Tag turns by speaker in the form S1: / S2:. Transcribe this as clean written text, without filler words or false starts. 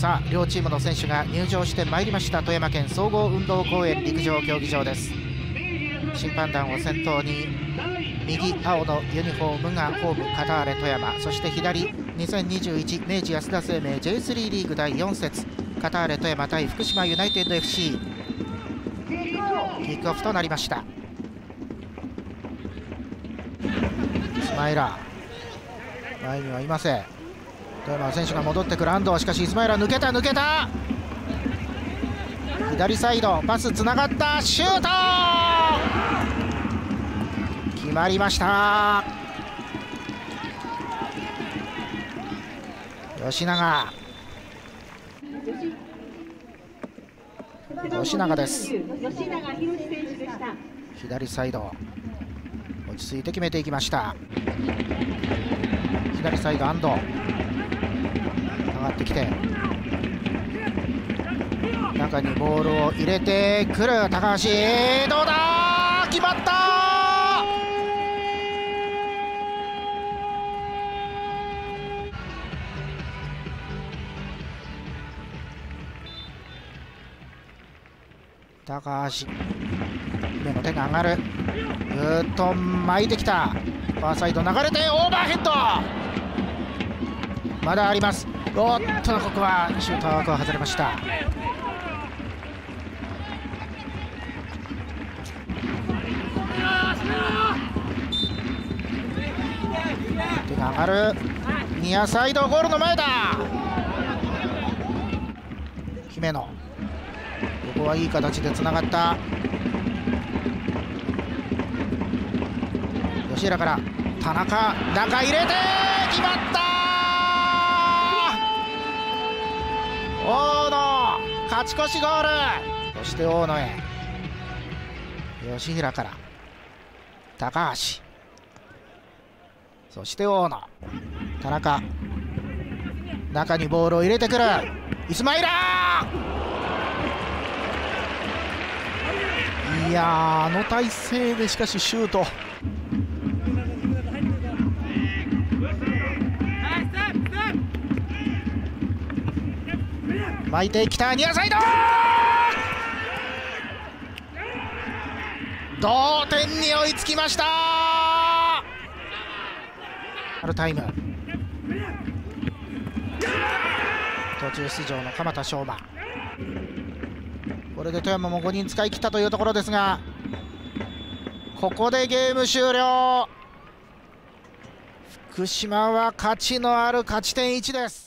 S1: さあ両チームの選手が入場してまいりました富山県総合運動公園陸上競技場です。審判団を先頭に右青のユニフォームがホームカターレ富山、そして左2021明治安田生命 J3 リーグ第4節カターレ富山対福島ユナイテッド FC、 キックオフとなりました。イスマイラー前にはいません。富山の選手が戻ってくる安藤、しかしイスマイラー抜けた左サイドパスつながった、シュート決まりました。吉永です。左サイド落ち着いて決めていきました。左サイド安藤上がってきて中にボールを入れてくる高橋、どうだ決まった。高橋目の手が上がる、ぐーっと巻いてきた、ファーサイド流れてオーバーヘッドまだあります。おっとここはシュート枠を外れました。手が上がる、ニアサイドゴールの前だ。姫野、ここはいい形でつながった。吉平から田中、中入れて決まった。大野勝ち越しゴール。そして大野へ吉平から高橋、そして大野、田中、中にボールを入れてくるイスマイラー、いやーあの体勢でしかしシュート。巻いてきたニアサイド、同点に追いつきました。あるタイム途中出場の鎌田翔馬、これで富山も5人使い切ったというところですが、ここでゲーム終了。福島は勝ちのある勝ち点1です。